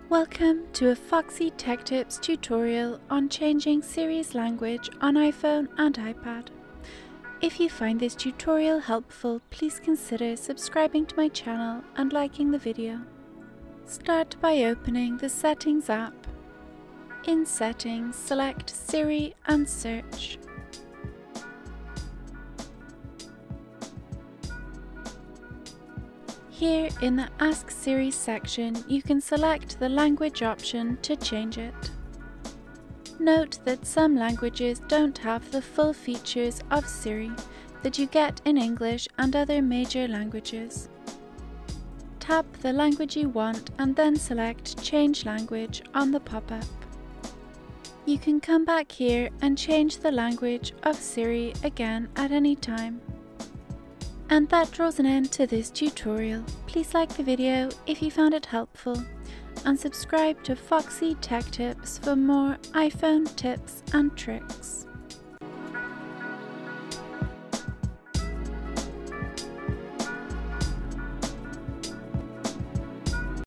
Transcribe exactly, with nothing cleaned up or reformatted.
Welcome to a Foxy Tech Tips tutorial on changing Siri's language on iPhone and iPad. If you find this tutorial helpful, please consider subscribing to my channel and liking the video. Start by opening the Settings app. In Settings, select Siri and Search. Here in the Ask Siri section, you can select the language option to change it. Note that some languages don't have the full features of Siri that you get in English and other major languages. Tap the language you want and then select Change Language on the pop-up. You can come back here and change the language of Siri again at any time. And that draws an end to this tutorial. Please like the video if you found it helpful and subscribe to Foxy Tech Tips for more iPhone tips and tricks.